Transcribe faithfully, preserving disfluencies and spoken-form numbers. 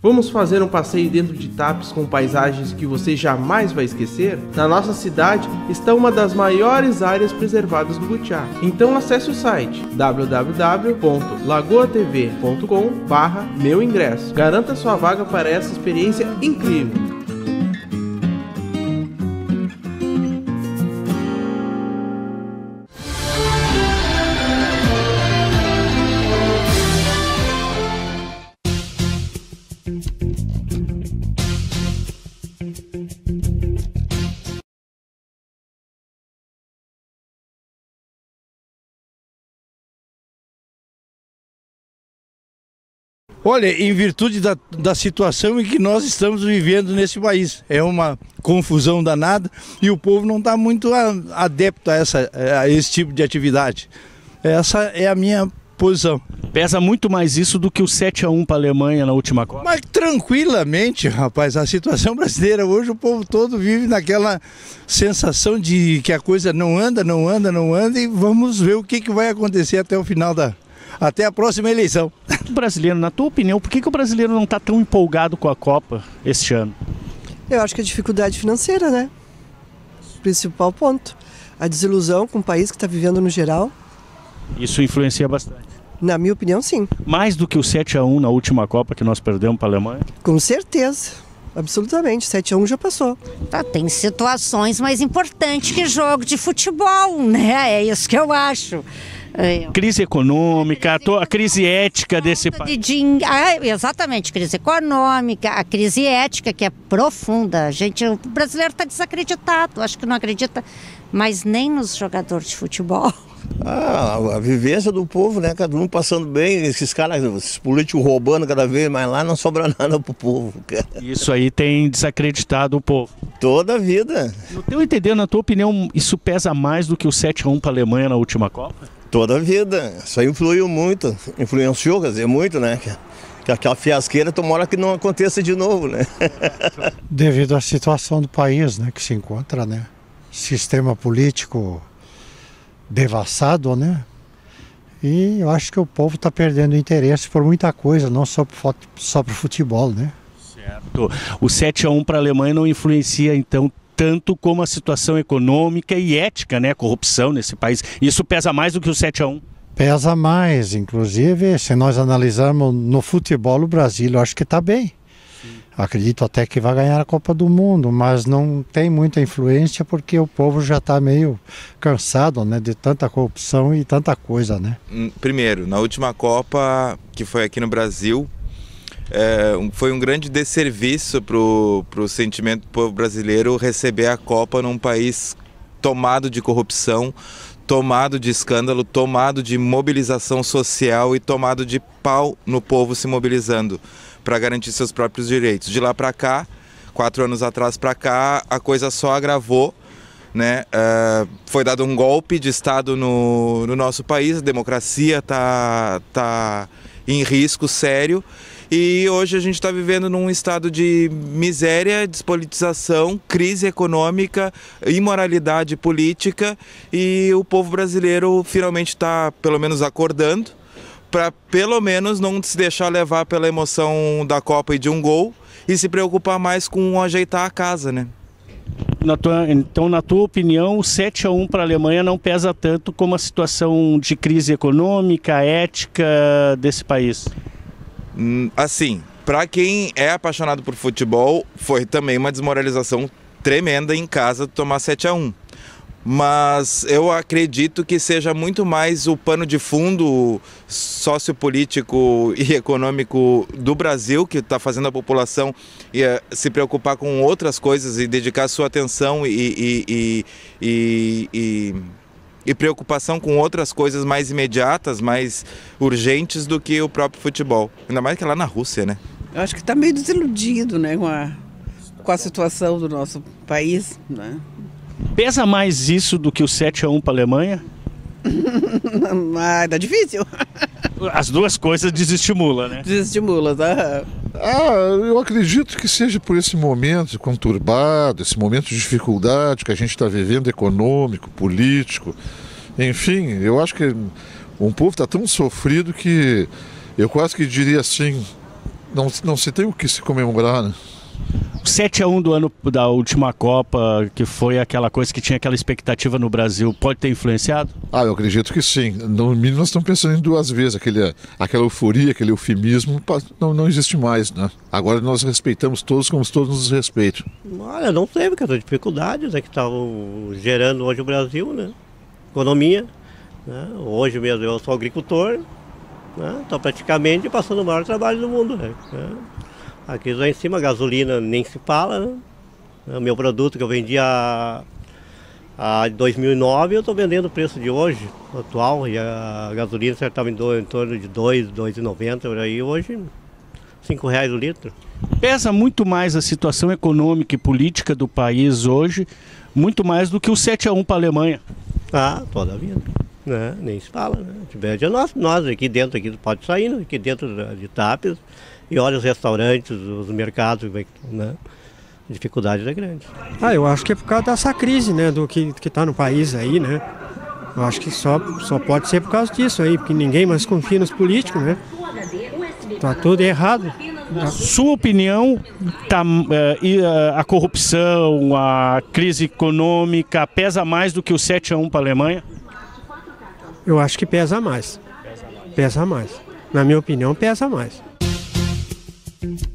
Vamos fazer um passeio dentro de Tapes com paisagens que você jamais vai esquecer? Na nossa cidade está uma das maiores áreas preservadas do Butiá. Então acesse o site w w w ponto lagoa t v ponto com barra meu ingresso. Garanta sua vaga para essa experiência incrível. Olha, em virtude da, da situação em que nós estamos vivendo nesse país, é uma confusão danada e o povo não está muito adepto a, essa, a esse tipo de atividade. Essa é a minha posição. Pesa muito mais isso do que o sete a um para a Alemanha na última Copa? Mas tranquilamente, rapaz, a situação brasileira hoje, o povo todo vive naquela sensação de que a coisa não anda, não anda, não anda e vamos ver o que, que vai acontecer até o final da... até a próxima eleição. O brasileiro, na tua opinião, por que, que o brasileiro não está tão empolgado com a Copa este ano? Eu acho que a dificuldade financeira, né? Principal ponto. A desilusão com o país que está vivendo no geral. Isso influencia bastante? Na minha opinião, sim. Mais do que o sete a um na última Copa que nós perdemos para a Alemanha? Com certeza. Absolutamente. sete a um já passou. Tá, tem situações mais importantes que jogo de futebol, né? É isso que eu acho. Crise econômica, a crise ética desse país. De, de, ah, exatamente, crise econômica, a crise ética que é profunda. A gente, o brasileiro está desacreditado, acho que não acredita mais nem nos jogadores de futebol. Ah, a vivência do povo, né? Cada um passando bem, esses caras, esses políticos roubando cada vez mais lá, não sobra nada pro povo. Cara. Isso aí tem desacreditado o povo. Toda a vida. No teu entender, na tua opinião, isso pesa mais do que o sete a um para a Alemanha na última Copa? Toda a vida. Isso aí influiu muito, influenciou, quer dizer, muito, né? Que aquela fiasqueira tomara que não aconteça de novo, né? Devido à situação do país, né, que se encontra, né? Sistema político devassado, né? E eu acho que o povo está perdendo interesse por muita coisa, não só para só para o futebol, né? Certo. O sete a um para a Alemanha não influencia, então, tanto como a situação econômica e ética, né? A corrupção nesse país. Isso pesa mais do que o sete a um? Pesa mais, inclusive, se nós analisarmos no futebol, o Brasil, eu acho que está bem. Sim. Acredito até que vai ganhar a Copa do Mundo, mas não tem muita influência porque o povo já está meio cansado, né, de tanta corrupção e tanta coisa, né? Primeiro, na última Copa, que foi aqui no Brasil, É, foi um grande desserviço para o sentimento do povo brasileiro receber a Copa num país tomado de corrupção, tomado de escândalo, tomado de mobilização social e tomado de pau no povo se mobilizando para garantir seus próprios direitos. De lá para cá, quatro anos atrás para cá, a coisa só agravou, né? É, foi dado um golpe de Estado no, no nosso país, a democracia está tá em risco sério. E hoje a gente está vivendo num estado de miséria, despolitização, crise econômica, imoralidade política e o povo brasileiro finalmente está, pelo menos, acordando para, pelo menos, não se deixar levar pela emoção da Copa e de um gol e se preocupar mais com ajeitar a casa, né? Na tua, então, na tua opinião, o sete a um para a Alemanha não pesa tanto como a situação de crise econômica, ética desse país? Assim, para quem é apaixonado por futebol, foi também uma desmoralização tremenda em casa tomar sete a um. Mas eu acredito que seja muito mais o pano de fundo sociopolítico e econômico do Brasil, que está fazendo a população se preocupar com outras coisas e dedicar sua atenção e, e, e, e, e e preocupação com outras coisas mais imediatas, mais urgentes do que o próprio futebol. Ainda mais que é lá na Rússia, né? Eu acho que está meio desiludido, né, com a, com a situação do nosso país, né? Pesa mais isso do que o sete a um para a Alemanha? Ah, tá difícil. As duas coisas desestimulam, né? Desestimula, tá? Ah, eu acredito que seja por esse momento conturbado, esse momento de dificuldade que a gente está vivendo, econômico, político, enfim, eu acho que um povo está tão sofrido que eu quase que diria assim, não, não se tem o que se comemorar, né? sete a um do ano da última Copa, que foi aquela coisa que tinha aquela expectativa no Brasil, pode ter influenciado? Ah, eu acredito que sim. No mínimo nós estamos pensando em duas vezes. Aquele, aquela euforia, aquele eufemismo não, não existe mais, né? Agora nós respeitamos todos como todos nos respeitam. Olha, não teve, porque as dificuldades né, que estavam gerando hoje o Brasil, né? Economia. Né? Hoje mesmo eu sou agricultor, né? Estou praticamente passando o maior trabalho do mundo. Né? Aqui lá em cima, a gasolina nem se fala, né? O meu produto que eu vendia a dois mil e nove, eu estou vendendo o preço de hoje, atual, e a gasolina estava em, em torno de dois, dois e noventa, por aí, hoje cinco reais o litro. Pesa muito mais a situação econômica e política do país hoje, muito mais do que o sete a um para a Alemanha. Ah, toda a vida. Né? Nem se fala, né? Nós, nós aqui dentro aqui pode sair, né? Aqui dentro de Tapes, e olha os restaurantes, os mercados, né? A dificuldade é grande. Ah, eu acho que é por causa dessa crise, né? Do que que está no país aí, né? Eu acho que só, só pode ser por causa disso aí, porque ninguém mais confia nos políticos, né? Tá tudo errado. Sua opinião, tá, uh, a corrupção, a crise econômica pesa mais do que o sete a um para a Alemanha? Eu acho que pesa mais. Pesa mais. Na minha opinião, pesa mais.